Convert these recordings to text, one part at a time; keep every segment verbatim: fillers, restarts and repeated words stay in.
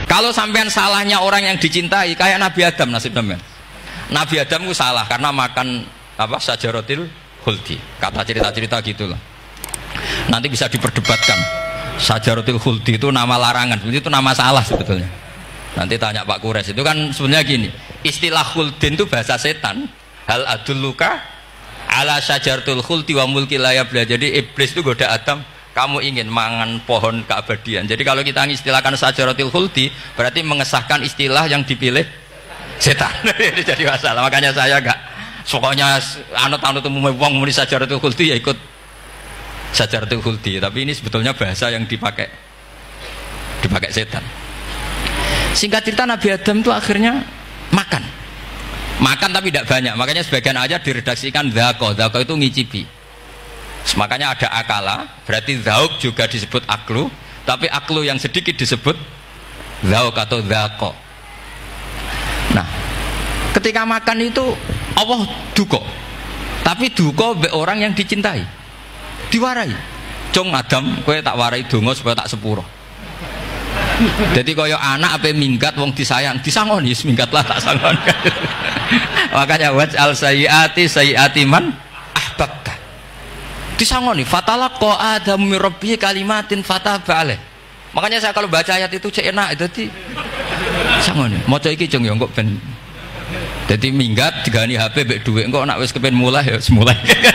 Kalau sampean salahnya orang yang dicintai kayak Nabi Adam nasib sampean. Nabi Adam itu salah karena makan apa sajaratil khuldi. Kata cerita-cerita gitulah. Nanti bisa diperdebatkan. Sajaratil khuldi itu nama larangan, itu nama salah sebetulnya. Nanti tanya Pak Kures, itu kan sebenarnya gini. Istilah khuldin itu bahasa setan. Hal adulluka ala sajaratul khuldi wa mulki la yabla. Jadi iblis itu goda Adam, kamu ingin mangan pohon keabadian. Jadi kalau kita mengistilahkan sajaratil khuldi berarti mengesahkan istilah yang dipilih setan. Ini jadi masalah. Makanya saya enggak pokoknya anut-anut umum wong muni sajaratul khuldi ya ikut sajaratul khuldi, tapi ini sebetulnya bahasa yang dipakai dipakai setan. Singkat cerita Nabi Adam itu akhirnya makan makan tapi tidak banyak, makanya sebagian ayat diredaksikan dzaqo. Dzaqo itu ngicipi. Makanya ada akala, berarti zauk juga disebut aklu, tapi aklu yang sedikit disebut zauk atau dzaqo. Nah, ketika makan itu Allah duka, tapi duka be orang yang dicintai, diwarai. Cung Adam, kowe tak warai donga supaya tak sepuro. Jadi kaya anak apa minggat wong disayang, disangoni minggatlah tak sangon. Makanya waj'al sayyiati sayyiati man ahbabta. Disangoni fatalaqa Adam min rabbih kalimatin fataba alaih. Makanya saya kalau baca ayat itu cek enak, jadi sangoni. Maca iki cung yo kok ben jadi minggat digani H P mbek dhuwit engko nek wis kepen mulai ya semulai.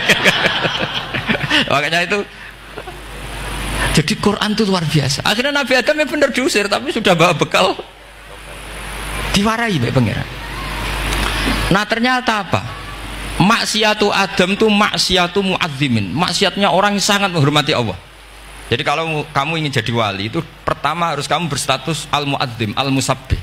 Makanya itu jadi Quran itu luar biasa. Akhirnya Nabi Adam yang benar diusir tapi sudah bawa bekal diwarai mbek pangeran. Nah ternyata apa? Maksiatu Adam itu maksiatu muazzimin. Maksiatnya orang yang sangat menghormati Allah. Jadi kalau kamu ingin jadi wali itu pertama harus kamu berstatus al-muazzim, al-musabbih.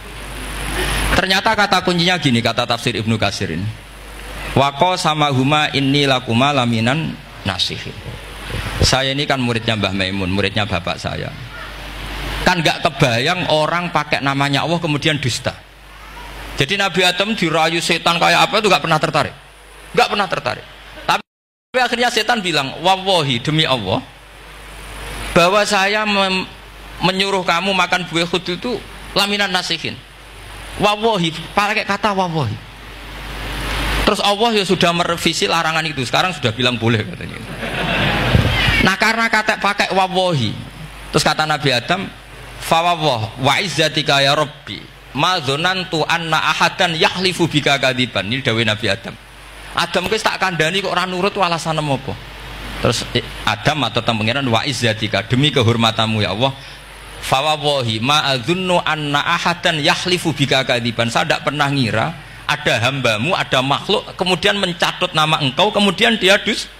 Ternyata kata kuncinya gini, kata tafsir Ibnu Katsir ini. Waqo sama huma inni lakuma laminan nasihin. Saya ini kan muridnya Mbah Maimun, muridnya bapak saya. Kan nggak kebayang orang pakai namanya Allah kemudian dusta. Jadi Nabi Adam dirayu setan kayak apa itu nggak pernah tertarik, nggak pernah tertarik. Tapi akhirnya setan bilang, wallahi demi Allah, bahwa saya menyuruh kamu makan buah khud itu laminan nasihin. Wallahi, pakai kata wallahi. Terus Allah ya sudah merevisi larangan itu, sekarang sudah bilang boleh katanya. Nah karena kata pakai wallahi, terus kata Nabi Adam, fa wallah wa izzatika ya rabbi ma dzanantu anna ahadan yahlifu bika kadiban. Ini dawuh Nabi Adam. Adam wis tak kandhani kok ora nurut alasan apa? Terus Adam atau pangeran wa izzatika demi kehormatanmu ya Allah, fa wallahi ma adzunnu anna ahadan yahlifu bika kadiban. Saya tidak pernah ngira ada hambamu, ada makhluk kemudian mencatut nama engkau kemudian dia dusta.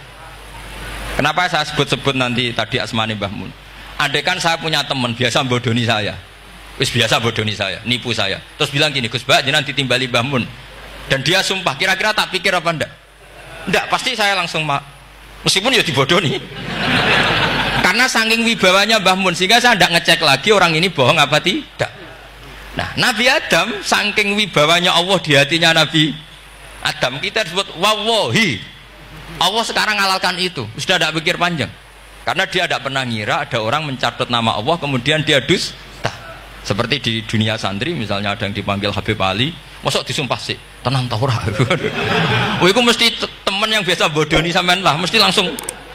Kenapa saya sebut-sebut nanti tadi asmani Mbah Mun? Andaikan saya punya teman biasa bodoni saya, wis biasa bodoni saya, nipu saya, terus bilang gini, Gus Bah jenengan ditimbali Mbah Mun, dan dia sumpah, kira-kira tak pikir apa ndak? Ndak, pasti saya langsung mak, meskipun ya dibodoni. Karena saking wibawanya Mbah Mun sehingga saya ndak ngecek lagi orang ini bohong apa tidak. Nah, Nabi Adam saking wibawanya Allah di hatinya Nabi Adam, kita disebut wallahi. Allah sekarang halalkan itu, sudah tidak pikir panjang, karena dia tidak pernah ngira ada orang mencatat nama Allah kemudian dia dusta. Seperti di dunia santri misalnya ada yang dipanggil Habib Ali, masuk disumpah sih, tenang tau ora. Oh itu mesti teman yang biasa bodoni sampean lah, mesti langsung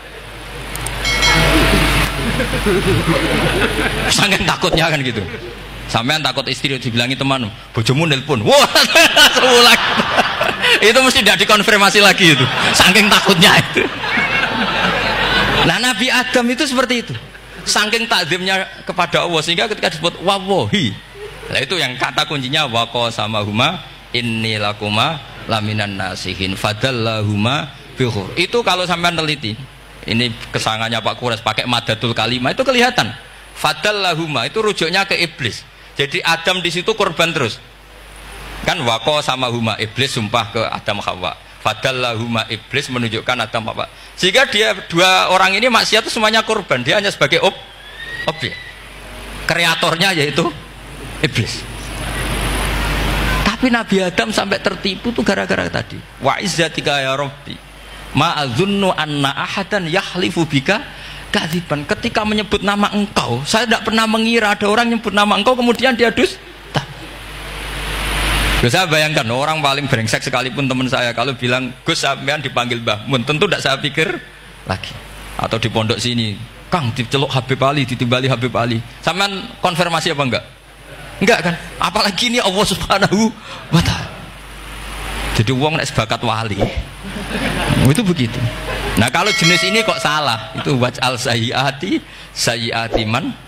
sangat takutnya kan gitu. Sampean takut istri dibilangi teman, bojomu nelpon, wah langsung ulang. Itu mesti tidak dikonfirmasi lagi itu, saking takutnya itu. Nah Nabi Adam itu seperti itu, saking takzimnya kepada Allah sehingga ketika disebut wallahi, nah itu yang kata kuncinya waqo sama huma inni lakuma laminan nasihin fadallahuma bihur. Itu kalau sampean teliti, ini kesangannya Pak Kures pakai madatul kalimah itu kelihatan. Fadallahuma itu rujuknya ke iblis. Jadi Adam di situ korban terus. Kan waqo sama huma iblis sumpah ke Adam Hawa. Fadallahuma iblis menunjukkan Adam Hawa. Sehingga dia dua orang ini maksiat itu semuanya korban. Dia hanya sebagai ob, objek. Kreatornya yaitu iblis. Tapi Nabi Adam sampai tertipu tuh gara-gara tadi. Wa izzatika ya rabbi ma adzunnu anna ahadan yahlifu bika kadziban. Ketika menyebut nama engkau, saya tidak pernah mengira ada orang nyebut nama engkau kemudian dia dusta. Loh, saya bayangkan orang paling brengsek sekalipun teman saya kalau bilang Gus sampean dipanggil Mbah Mun, tentu tidak saya pikir lagi. Atau di pondok sini, Kang diceluk Habib Ali, ditimbali Habib Ali. Sampean konfirmasi apa enggak? Enggak kan? Apalagi ini Allah Subhanahu wa taala. Jadi wong nek sebakat wali. Itu begitu. Nah, kalau jenis ini kok salah? Itu waj'al sayyiati sayyiati man